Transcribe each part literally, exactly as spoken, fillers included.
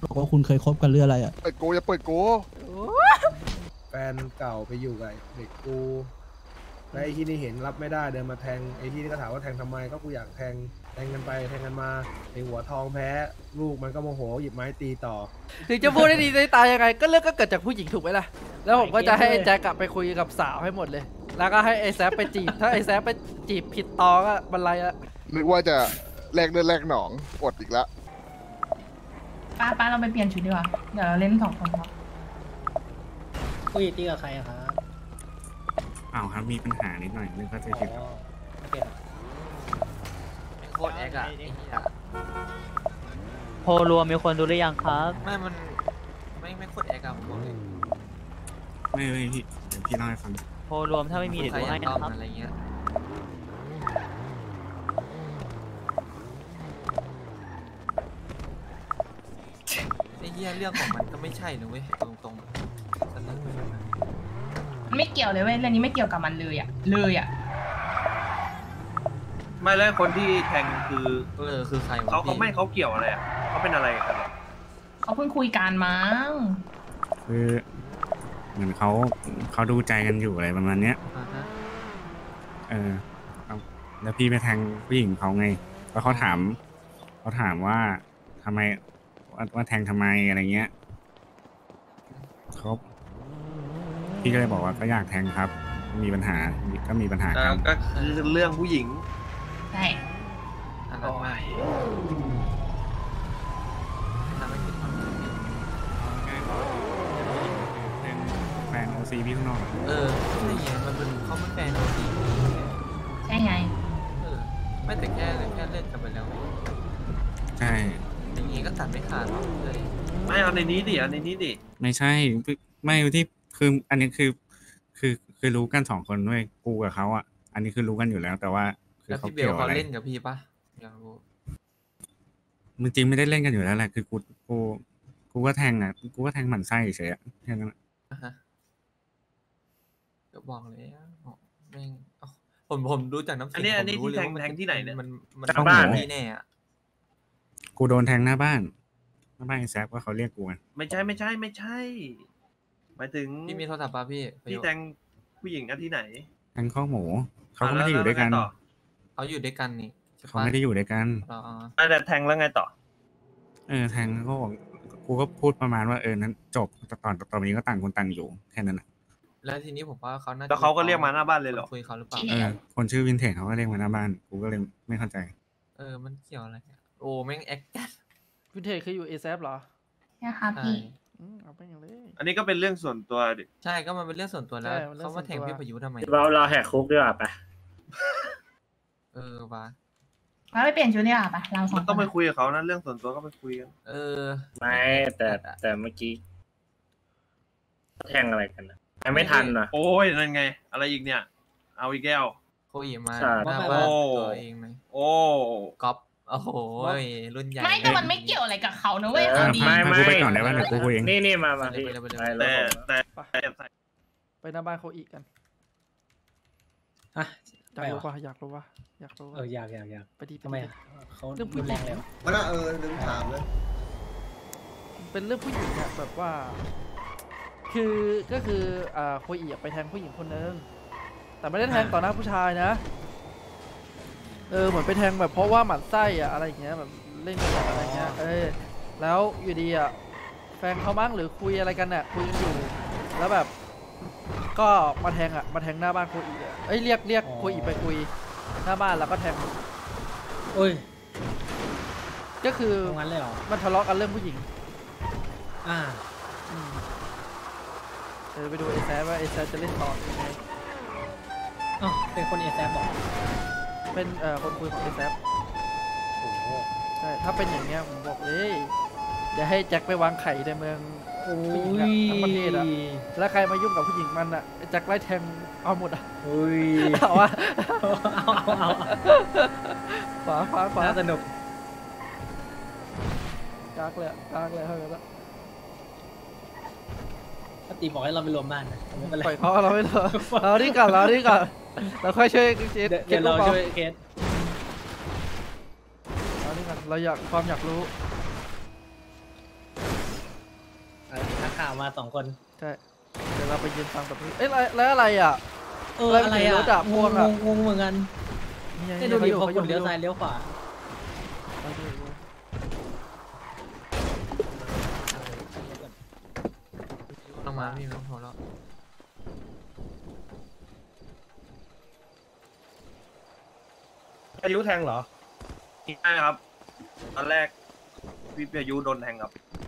บอกว่าคุณเคยคบกันเรื่องอะไรอ่ะเปิดโกอย่าเปิดโกแฟนเก่าไปอยู่กับเด็กกูแล้วไอ้ที่นี่เห็นรับไม่ได้เดินมาแทงไอ้ที่นี่ก็ถามว่าแทงทำไมก็กูอยากแทงแทงกันไปแทงกันมาไอ้หัวทองแพ้ลูกมันก็โมโหหยิบไม้ตีต่อถึงจะพูดได้ดีได้ตายยังไงก็เรื่องก็เกิดจากผู้หญิงถูกไหมล่ะแล้วผมก็จะให้แจ็คกลับไปคุยกับสาวให้หมดเลยแล้วก็ให้ไอ้แซฟไปจีบถ้าไอ้แซฟไปจีบผิดตอก็บรรลัยละนึกว่าจะแลกเลือดแลกหนองอดอีกแล้วป้าป้าเราไปเปลี่ยนชุดดีกว่าเดี๋ยวเราเล่นสองคนครับคุยตีกับใครอะครับอ้าวครับมีปัญหานิดหน่อยนึกว่าจะผิดโคตรแอคอะโพรวมมีคนดูหรือยังครับไม่มันไม่ไม่โคตรแอคอะผมบอกเลยไม่ไม่พี่เดี๋ยวพี่เล่าให้ฟังโพรวมถ้าไม่มีเดี๋ยวดูให้นะครับอะไรเงี้ยไอ้เหี้ยเรื่องของมันก็ไม่ใช่นะเว้ยตรงตรงมันไม่เกี่ยวเลยเว้ยเรื่องนี้ไม่เกี่ยวกับมันเลยอ่ะเลยอ่ะไม่แล้วคนที่แทงคือเออคือใครเขาเขาไม่เขาเกี่ยวอะไรอ่ะเขาเป็นอะไรกันเขาเพิ่งคุยกันมั้งคือเหมือนเขาเขาดูใจกันอยู่อะไรประมาณเนี้ยเออแล้วพี่ไปแทงผู้หญิงเขาไงแล้วเขาถามเขาถามว่าทำไมว่าว่าแทงทำไมอะไรเงี้ยเขาพี่ก็เลยบอกว่าก็อยากแทงครับมีปัญหาก็มีปัญหากันก็คือเรื่องผู้หญิงใช่อะไรไม่แฟนโอซีพี่ข้างนอกเออไม่ไงมันเป็นเขาเป็นแฟนโอซีใช่ไงเออไม่แต่แค่แค่เล่นกันไปแล้วใช่อย่างงี้ก็ตัดไม่ขาดหรอกเลยไม่เอาในนี้ดิเอาในนี้ดิไม่ใช่ไม่ที่คืออันนี้คือคือคือรู้กันสองคนด้วยกูกับเขาอ่ะอันนี้คือรู้กันอยู่แล้วแต่ว่าคือเขาเกี่ยวอะไรเล่นกับพี่ปะอยากรู้มันจริงไม่ได้เล่นกันอยู่แล้วแหละคือกูกูกูก็แทงอ่ะกูก็แทงหมั่นไส้เฉยแค่นั้นก็บอกเลยแม่งผมผมรู้จากน้ำเสียงอันนี้อันนี้ที่แทงแทงที่ไหนเนี่ยมันมันบ้านที่แน่อ่ะกูโดนแทงหน้าบ้านหน้าบ้านแซฟว่าเขาเรียกกูไม่ใช่ไม่ใช่ไม่ใช่หมายถึงพี่มีโทรศัพท์ป่ะพี่พี่แทงผู้หญิงกันที่ไหนแทงข้อหมูเขาก็ไม่ได้อยู่ด้วยกันเขาอยู่ด้วยกันนี่เขาไม่ได้อยู่ด้วยกันอ๋อแต่แทงแล้วไงต่อเออแทงก็บอกกูก็พูดประมาณว่าเออนั้นจบตอนตอนนี้ก็ต่างคนต่างอยู่แค่นั้นอ่ะแล้วทีนี้ผมว่าเขาน่าจะแล้วเขาก็เรียกมาหน้าบ้านเลยเหรอคุยเขาหรือเปล่าเออคนชื่อวินเทจเขาก็เรียกมาหน้าบ้านกูก็เลยไม่เข้าใจเออมันเกี่ยวอะไรโอ้แม่งแอคจัดวินเทจคืออยู่เอแซฟเหรอใช่ค่ะพี่เอาไปอย่างเลยอันนี้ก็เป็นเรื่องส่วนตัวดิใช่ก็มันเป็นเรื่องส่วนตัวแล้วเขามาแทงพี่พายุทำไมเราเราแหกคุกดีกว่าไปเออว่ะเราไปเปลี่ยนชุดดีกว่าปะเราสองต้องไปคุยกับเขานะเรื่องส่วนตัวก็ไปคุยกันเออไม่แต่แต่เมื่อกี้แทงอะไรกันนะไม่ทันนะโอ้ยนั่นไงอะไรอีกเนี่ยเอาอีกแก้วโคอีมาหน้าบ้านตัวเองไหมโอ้ก๊อปโอ้โหรุ่นใหญ่ไม่แต่มันไม่เกี่ยวอะไรกับเขานะเว้ยไม่ไม่ไปก่อนได้ว่าเดี๋ยวกูคุยเองนี่นี่มามาพี่แต่แต่ไปหน้าบ้านเขาอีกกันฮะอยากรู้ว่าอยากรู้ว่าอยากรู้เอออยากอยากอยากไปดีทำไมเขาเรื่องผู้หญิงเลยมันเออลืมถามเลยเป็นเรื่องผู้หญิงเนี่ยแบบว่าคือก็คืออ่าโคอีไปแทงผู้หญิงคนนึงแต่ไม่ได้แทงต่อหน้าผู้ชายนะเออเหมือนไปแทงแบบเพราะว่าหมั่นไส้อะอะไรอย่างเงี้ยแบบเล่นกันอะไรเงี้ยเออแล้วอยู่ดีอะแฟนเขามั้งหรือคุยอะไรกันเนี่ยคุยกันอยู่แล้วแบบก็มาแทงอะมาแทงหน้าบ้านโคอีอะเอ้ยเรียกเรียกโคอีไปคุยหน้าบ้านแล้วก็แทงโอ้ยก็คืองั้นเลยเหรอมันทะเลาะกันเรื่องผู้หญิงอ่าเออไปดูเอแซว่าเอแซจะเล่นต่อยังไงอ๋อเป็นคนเอแซบอกเป็นเอ่อคนคุยของเอแซโอ้ใช่ถ้าเป็นอย่างเงี้ยผมบอกเลยอย่าให้แจ็คไปวางไข่ในเมืองผู้หญิงอะทั้งประเทศอะแล้วใครมายุ่งกับผู้หญิงมันอะแจ็คไล่แทงเอาหมดอะอุ้ยเอาวะขวาขวาขวาสนุกกากเลยกากเลยเท่านั้นละปกติบอกให้เราไปรวมบ้านนะปล่อยเขาเราไม่รวมเราที่ก่อนเราที่ก่อนเราค่อยช่วยเคสเดี๋ยวเราช่วยเคสเราที่ก่อนเราอยากความอยากรู้าวมาสองคนใช่เดี๋ยวเราไปยืนฟังแบบนี้เอ้ยแล้วแล้วอะไรอ่ะเออแล้วอะไรมีรอ่ะถอะงพวงกอะงงงเหมือนกันเนี่ยให้ดูดิเขาพออกดเลี้ยวขาซ้ายเลี้ยวขวาลงมาพี่ลงหัวแล้วอายุแทงเหรอใช่ครับ ตอนแรกพี่พายุโดนแทงครับ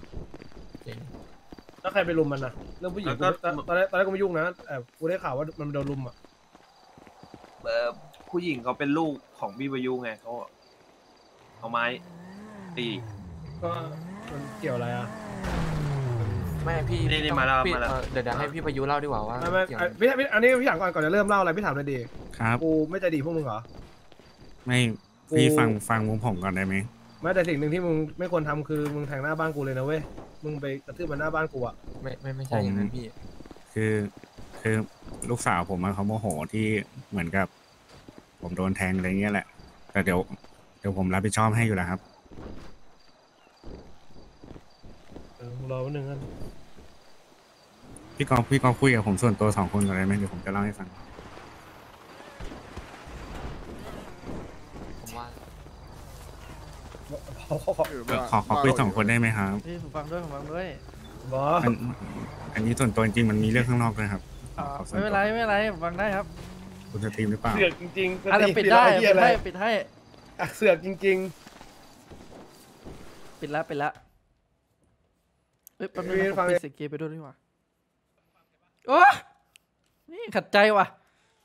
แล้วใครไปรุมมันนะเรื่องผู้หญิงแล้วก็กูตอนแรกตอนแรกกูไม่ยุ่งนะแต่กูได้ข่าวว่ามันโดนรุมอ่ะเอ่อผู้หญิงเขาเป็นลูกของพี่พายุไงเขาเอาไม้ตีก็มันเกี่ยวอะไรอ่ะไม่พี่นี่นี่ต้องมาแล้วพี่มาแล้วเอ่อเดี๋ยวเดี๋ยวให้พี่พายุเล่าดีกว่าว่าไม่ไม่เกี่ยวอ่ะพี่พี่อันนี้พี่ถามก่อนก่อนจะเริ่มเล่าอะไรพี่ถามเลยดีครับกูไม่ใจดีพวกมึงเหรอไม่กูพี่ฟังฟังมุมผมก่อนได้ไหมไม่แต่สิ่งหนึ่งที่มึงไม่ควรทำคือมึงแทงหน้าบ้านกูเลยนะเว้ยมึงไปกระทืบมันหน้าบ้านกูอ่ะไม่ไม่ไม่ใช่อย่างนั้นพี่คือคือลูกสาวผมอะเขาโมโหที่เหมือนกับ ผมโดนแทงอะไรเงี้ยแหละ แต่เดี๋ยวเดี๋ยวผมรับผิดชอบให้อยู่แล้วครับเออมึงรอแป๊บนึงกันพี่กองพี่กองคุยกับผมส่วนตัวสองคนก่อนได้ไหมเดี๋ยวผมจะเล่าให้ฟังผมว่าขอขอขอเออเอ่อมาขอขอคุยสองคนได้ไหมครับพี่ผมฟังด้วยผมฟังด้วยบออันอันนี้ส่วนตัวจริงๆมันมีเรื่องข้างนอกด้วยครับอ่าขอส่วไม่เป็นไรไม่เป็นไรผมฟังได้ครับคุณจะตีมหรือเปล่าเสือกจริงๆอ่ะเดี๋ยวปิดได้เหี้ปิยดอะไรให้ปิดให้อ่ะเสือกจริงปิดแล้วปิดแล้วเอ้ยแป๊บนึงพี่นะผฟัมงปิดเสียงเกมไปด้วยดีกว่าโอ้นี่ขัดใจว่ะ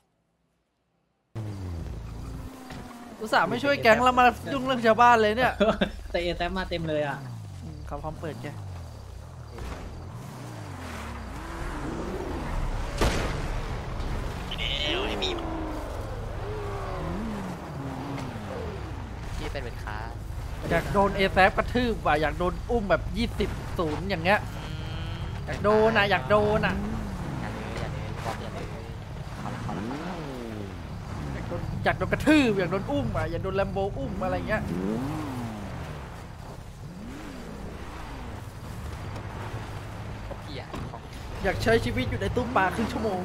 อุตส่าห์ไม่ช่วยแก๊งแล้วมายุ่งเรื่องชาวบ้านเลยเนี่ยแต่เอแซมาเต็มเลยอ่ะอืมเขาพร้อมเปิดแกพี่เป็นเป็นค้าอยากโดนเอแซฟกระทืบว่ะอยากโดนอุ้มแบบยี่สิบศูนย์อย่างเงี้ยอยากโดนอ่ะอยากโดนอ่ะอย่าเลยอย่าเลยบอกอย่าเลยเขาละเขาละอยากโดนอยากโดนกระทืบอยากโดนอุ้มอ่ะอยากโดนแลมโบอุ้มอะไรเงี้ยพี่อ่ะของอยากใช้ชีวิตอยู่ในตู้ปลาครึ่งชั่วโมง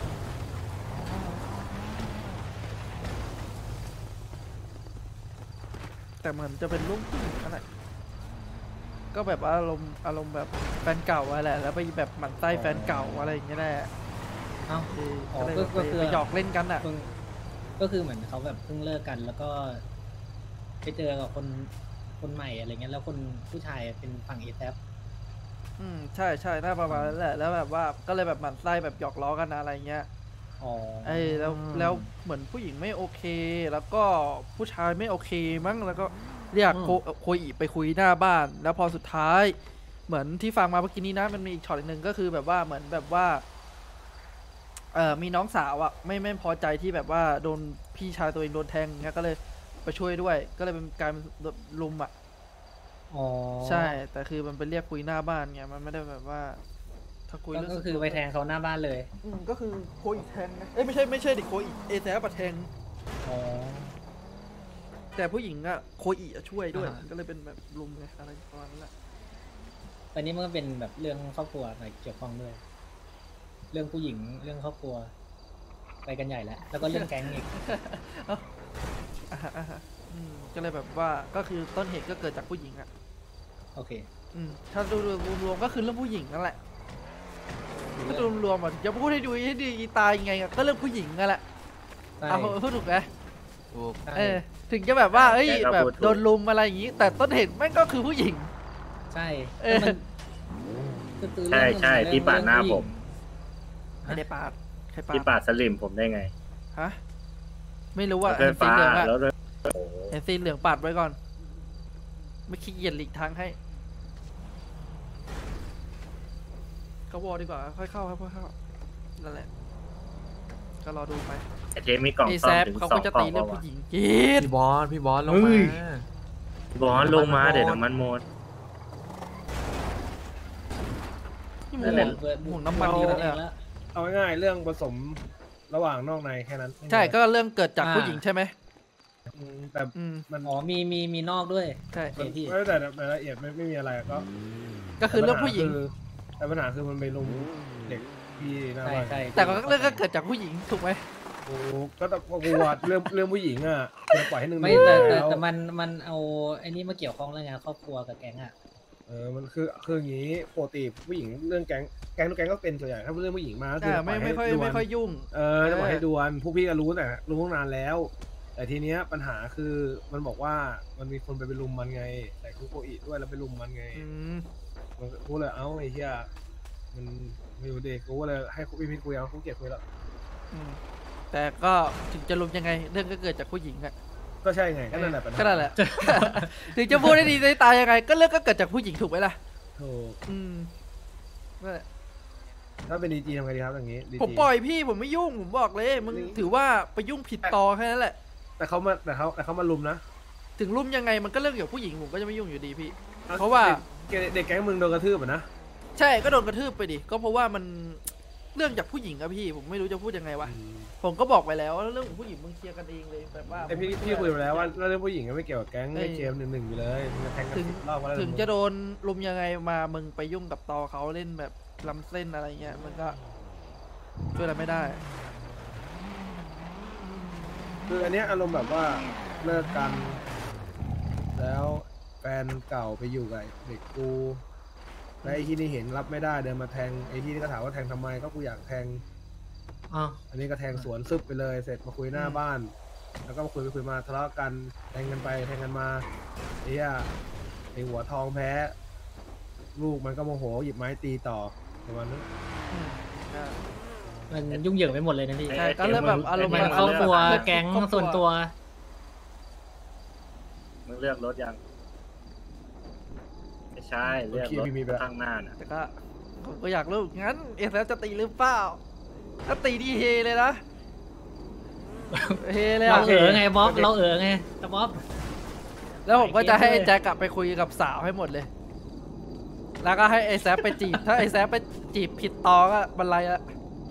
แต่เหมือนจะเป็นลูกผู้หญิงนั่นแหละก็แบบอารมณ์อารมณ์แบบแฟนเก่าอะไรแหละแล้วไปแบบหมั่นไส้แฟนเก่าอะไรอย่างเงี้ยแหละเอ้าคืออ๋อก็เลยก็แบบก็คือไปหยอกเล่นกันอ่ะเพิ่งก็คือเหมือนเขาแบบเพิ่งเลิกกัน แล้วก็ไปเจอกับคนคนใหม่อะไรเงี้ยแล้วคนผู้ชายเป็นฝั่งเอแซอืมใช่ใช่น่าประมาณนั้นแหละแล้วแบบว่าก็เลยแบบหมั่นไส้แบบหยอกล้อกันอะไรเงี้ยอ๋อไอ้แล้วแล้วเหมือนผู้หญิงไม่โอเค แล้วก็ผู้ชายไม่โอเคมั้งแล้วก็เรียกโคโคอิไปคุยหน้าบ้าน แล้วพอสุดท้ายเหมือนที่ฟังมาเมื่อกี้นี้นะมันมีอีกช็อตหนึ่งก็คือแบบว่าเหมือนแบบว่าเออมีน้องสาวอะไม่ไม่พอใจที่แบบว่าโดนพี่ชายตัวเองโดนแทงเงี้ยก็เลยไปช่วยด้วย ก็เลยเป็นการลุมอะอ๋อใช่ แต่คือมันไปเรียกคุยหน้าบ้านไงมันไม่ได้แบบว่า ถ้าคุยก็เรื่องก็คือไปแทงเขาหน้าบ้านเลยอืมก็คือโคอีแทงนะเอ้ยไม่ใช่ไม่ใช่ดิโคอีเอแซปะแทงอ๋อแต่ผู้หญิงอะโคอีอะช่วยด้วยอ่าก็เลยเป็นแบบลุมไงอะไรประมาณนั้นแหละตอนนี้มันก็เป็นแบบเรื่องครอบครัวหน่อยเกี่ยวข้องด้วย เรื่องผู้หญิงเรื่องครอบครัว ไปกันใหญ่แล้ว แล้วก็เรื่องแก๊งอีกอ่าฮะอ่าฮะอืมก็เลยแบบว่าก็คือต้นเหตุก็เกิดจากผู้หญิงอะโอเคอืมถ้าดูรวมๆก็คือเรื่องผู้หญิงนั่นแหละถ้าดูรวมๆอะจะพูดให้ดูให้ดีตายยังไงอะก็เรื่องผู้หญิงนั่นแหละใช่เอาพูดถูกไหมถูกใช่เออถึงจะแบบว่าเอ้ยแกก็แบบพูดถูกโดนลุมอะไรอย่างงี้ แต่ต้นเหตุแม่งก็คือผู้หญิงใช่เออแล้วมันก็คือใช่เรื่องใช่เรื่องที่ปาดหน้าเรื่องผผู้มญิงไม่ได้ปาดใครปาที่ดปาดสลิมผมได้ไงฮะไม่รู้ว่าไฟเห็นสีฟ้าเหลืองอะแล้วด้วยโอ้โหเห็นสีเหลืองปาดไว้ก่อน ไม่ขี้เกียจหลีกทางให้ก็วอลดีกว่าค่อยเข้าครับค่อยเข้านั่นแหละก็รอดูไปไอเทมมีกล่องเอซ่แซอมฟถึงเขาสอก็งจะกล่อตีงเรื่องเพราะผู้ว่าหญิงกรีดพี่บอสพี่บอสลงมาบอลลงมาเดี๋ยวน้ำมันหมดนี่หนั่มุนแหละนหมุนน้ำมันดีแล้วเนี่ยแล้วเอาง่ายๆเรื่องผสมระหว่างนอกในแค่นั้นใช่ก็เรื่องเกิดจากผู้หญิงใช่ไหมอืมแต่อืมมันอ๋อมีมีมีนอกด้วยใช่โอเคพี่ไม่แต่รายละเอียดไม่ไม่มีอะไรก็ก็คือเรื่องผู้หญิงคือแต่ปัญหาคือมันไปลงเด็กพี่หน้าใช่บ้านใช่แต่ก็เรื่องก็เกิดจากผู้หญิงถูกไหมโอ้ก็ต้องกลัวเรื่องเรื่องผู้หญิงอ่ะจะปล่อยให้หนึ่งไม่แต่แต่แล้วแต่มันมันเอาไอ้นี่มาเกี่ยวข้องแล้วไงครอบครัวกับแก๊งอ่ะเออมันคือคืออย่างนี้ปกติผู้หญิงเรื่องแก๊งแก๊งทุกแก๊งก็เป็นส่วนใหญ่ถ้าเรื่องผู้หญิงมาก็คืออ่าปล่ไม่อยให้ไม่ค่อยดวลไม่ค่อยยุ่งเออจะปล่อยให้ดวลผู้พี่ก็รู้แต่รู้ตั้งนานแล้ว แต่ทีเนี้ยปัญหาคือมันบอกว่ามันมีคนไปไปรุมมันไงใส่คุกโกอิด้วยแล้วไปรุมมันไงอืมมันกูเลยเอ้าไอ้เหี้ยมันไม่รู้เด็กกูก็เลยให้พี่พิทคุยเอากูเกลียดคุยแล้วอืมแต่ก็ถึงจะลุมยังไง เรื่องก็เกิดจากผู้หญิงอะก็ใช่ไงก็นั่นแหละปัญหาก็นั่นแหละ ถึงจะพูดได้ดีได้ตายยังไง ก็เรื่องก็เกิดจากผู้หญิงถูกไหมล่ะถูกอืมนั่นแหละถ้าเป็นดีจีทำไงดีครับอย่างนี้ดีจีผมปล่อยพี่ผมไม่ยุ่งผมบอกเลยมึงถือว่าไปยุ่งผิดต่อแค่นั้นแหละแต่เขามาแต่เขาแต่เขามาลุมนะถึงรุมยังไงมันก็เรื่องเกี่ยวกับผู้หญิงผมก็จะไม่ยุ่งอยู่ดีพี่ เพราะว่าเด็กเด็กแก๊งมึงโดนกระทืบอ่ะนะใช่ก็โดนกระทืบไปดิก็เพราะว่ามันเรื่องจากผู้หญิงอะพี่ ผมไม่รู้จะพูดยังไงวะผมก็บอกไปแล้วว่าเรื่องของผู้หญิงมึงเคลียร์กันเองเลยแบบว่าไอพี่พี่คุยมาแล้วว่าเรื่องผู้หญิงไม่เกี่ยวกับแก๊งไม่เกมหนึ่งหนึ่งอยู่เลยมึงจะแทงกันถึงสิบรอบก็แล้วถึงจะโดนรุมยังไงมามึงไปยุ่งกับตอเขาเล่นแบบล้ำเส้นอะไรเงี้ยมันก็ช่วยอะไรไม่ได้คืออันเนี้ยอารมณ์แบบว่าเลิกกัน แล้วแฟนเก่าไปอยู่กับเด็กกูแล้วไอ้ที่นี่เห็นรับไม่ได้เดินมาแทงไอ้ที่นี่ก็ถามว่าแทงทำไมก็กูอยากแทงอ๋ออันนี้ก็แทงสวนซึบไปเลยเสร็จมาคุยหน้าบ้าน แล้วก็มาคุยไปคุยมาทะเลาะกันแทงกันไปแทงกันมาไอ้เหี้ยไอ้หัวทองแพ้ ลูกมันก็โมโหหยิบไม้ตีต่อประมาณนั้นมันยุ่งเหยิงไปหมดเลยนะพี่ใช่ก็เริ่มแบบอารมณ์มันแบบครอบครัวเรื่องแก๊งครอบครัวส่วนตัวมึงเลือกรถยังไม่ใช่เลือกรถข้างหน้าน่ะแต่ก็ผมก็อยากรู้งั้นเอสแล้วจะตีหรือเปล่าถ้าตีดีเฮเลยนะเฮเลยเราอะเออไงบ๊อบเราเออไงแต่บ๊อบแล้วผมก็จะให้ไอ้แจ็คกลับไปคุยกับสาวให้หมดเลย แล้วก็ให้ไอ้แซฟไปจีบ ถ้าไอ้แซฟไปจีบผิดตอก็บันไลละ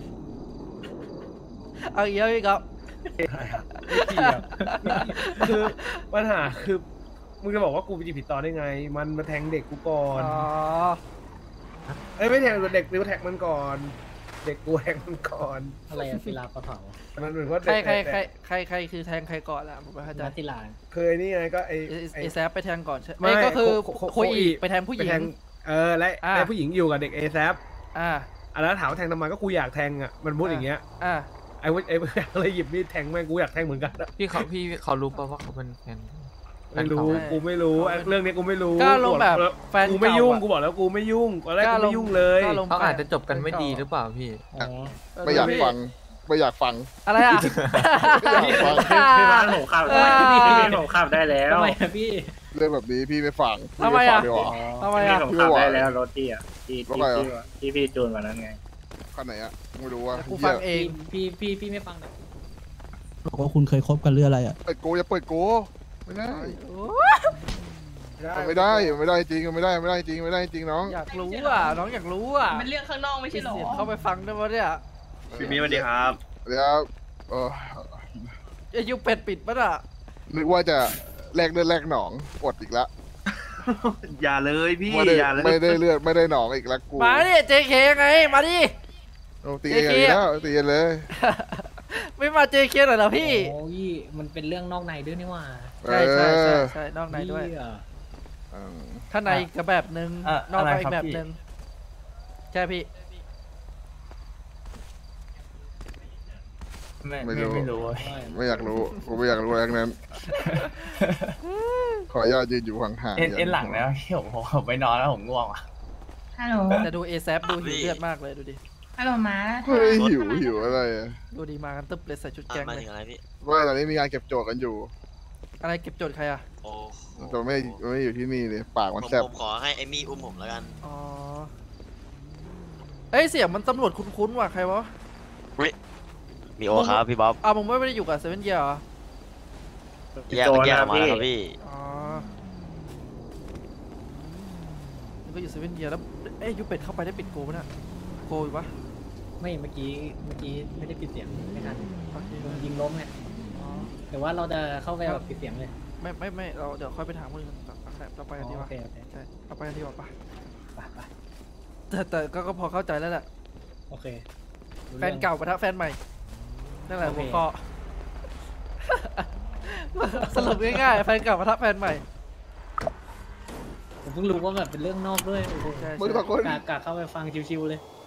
เอาอีกแล้วพี่ครับไม่เกี่ยวคือปัญหาคือมึงจะบอกว่ากูไปจีบผิดตอนได้ไง มันมาแทงเด็กกูก่อนอ๋อเอ้ยไม่แทงเด็กหรือแทงมันก่อน เด็กกูแทงมันก่อนอะไรอะศิลาปะเผามันเหมือนว่าใครเด็กใครใครใครใครคือแทงใครก่อนล่ะผมไม่เข้าใจนัทศิลาเคยนี่ไงก็ไอไอ้ไอ้ไอ้แซฟไปแทงก่อนใช่ไหมไม่ก็คือโคโคคุยอีกโคอีไปแทงผู้หญิไปงแทงเออและอ่าและผู้หญิงอยู่กับเด็กเอแซฟอ่าแล้วถามว่าแทงทำไมก็กูอยากแทงอ่ะมันพูดอย่างเงี้ยอ่าไอ้พวกไอ้พวกก็เลยหยิบมีดแทงแม่งกูอยากแทงเหมือนกันอะพี่เขาพี่เขารู้ป่ะว่าเขาเป็นแฟนไม่รู้ใช่กูไม่รู้ไอ้เรื่องนี้กูไม่รู้ก็ลงแบบแฟนกูไม่ยุ่งเก่าอะกูบอกแล้วกูไม่ยุ่งตอนแรกก็กูลไม่งยุ่งเลยก็ลงเขาอาจจะจบกันไม่ดีหรือเปล่าพี่อ๋อไม่อยากฟังไม่อยากฟังอะไรอ่ะไม่อยากฟังพี่บ้านผมขับได้พี่บ้านผมขับได้แล้วทำไมอะพี่เรื่องแบบนี้พี่ไม่ฟังพี่ทำไมไม่ฟัอะงดีกว่าทำไมพี่อ่ะผมขับได้แล้วรถพี่อ่ะที่รถที่อะไรอะที่ที่พี่จูนวันนั้นไงคันไหนอะไม่รู้ว่ากูฟังเองพี่พี่พี่ไม่ฟังหรอกบอกว่าคุณเคยคบกันเรื่องอะไรอ่ะเปิดโกอย่าเปิดโกไม่ได้โอ้มันไม่ได้มันไม่ได้จริงมันไม่ได้ไม่ได้จริงไม่ได้จริงน้องอยากรู้อ่ะน้องอยากรู้อ่ะมันเรื่องข้างนอกไม่ใช่หรอเสียงเข้าไปฟังได้ปะเนี่ยพี่มีสวัสดีครับเดี๋ยวเออไอ้ยูเป็ดปิดปะน่ะนึกว่าจะแลกเลือดแลกหนองอดอีกละอย่าเลยพี่ไม่ได้อย่าเลยไม่ได้เลือดไม่ได้หนองอีกแล้วกูมาดิเจเคไงมาดิเอาตีกันอีกแล้วตีกันเลยไม่มาเจเคหน่อยเหรอพี่โอ้ยมันเป็นเรื่องนอกในด้วยนี่หว่าใช่ใช่ใช่ใช่นอกในด้วยเหี้เออข้างในกับแบบหนึ่งอ่ะนอกในอะไรอีครักบแบบพี่หนึ่งใช่พี่ไม่ไม่ไม่รู้ไม่รู้ไม่อยากรู้กูไม่อยากรู้อะไรทั้งนั้น ขออนุญาตยืนอยู่ห่างๆเอ็นย่าเอ็นหลังแล้วพี่ผมผมไปนอนแล้วผมง่วงอ่ะฮัลโหลแต่ดูเอแซดูหิวเลือดมากเลยดูดิฮัลโหลมาเฮ้ยหิวหิวอะไรอะดูดีมากันตึ๊บเลยใส่ชุดแก๊งเลยว่าตอนนี้มีงานเก็บโจทย์กันอยู่อะไรเก็บโจทย์ใครอ่ะโอ้แต่ไม่ไม่อยู่ที่นี่เลยปากมันผมแซ่บผมขอให้เอมี่อุ้มผมแล้วกันอ๋อเอ้ยเสียงมันตำรวจคุ้นๆว่ะใครวะมีโอครับพี่บ๊อบอ้าวมึงไม่ได้อยู่กับเซเว่นเยียร์เหรอแยกแยกออกมาแล้วครับพี่อ๋อมันก็อยู่เซเว่นเยียร์แล้วเอ้ยยูเป็ดเข้าไปได้ปิดโกปะเนี่ยโกอยู่ปะไม่เมื่อกี้เมื่อกี้ไม่ได้ปิดเสียงไม่ทันโอเคโดนยิงล้มไงอ๋อแต่ว่าเราจะเข้าไปแบบปิดเสียงเลยไม่ไม่ไม่เราเดี๋ยวค่อยไปถามคนอื่นต่อเราไปกันดีกโอว่าเคโอเคใช่เราไปกันดีกว่าปะไปไปแต่แต่ก็ก็พอเข้าใจแล้วแหละโอเคแฟนเก่าปะทะแฟนใหม่นั่นแหละหัวข้อ สรุปง่ายๆแฟนเก่าปะทะแฟนใหม่ผมเพิ่งรู้ว่าแบบเป็นเรื่องนอกด้วยโอ้โหใช่มึงใช่ตะโกนกะกะเข้าไปฟังชิวๆเลย